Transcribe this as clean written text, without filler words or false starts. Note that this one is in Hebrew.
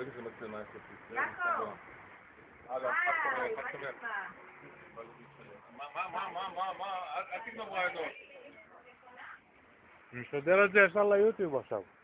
איזה מצלמה יש לי. יעקב! הלאה, היי, חד מה חבר. נשמע? אל תגנוב רעיונות. אני משדר את זה ישר ליוטיוב עכשיו.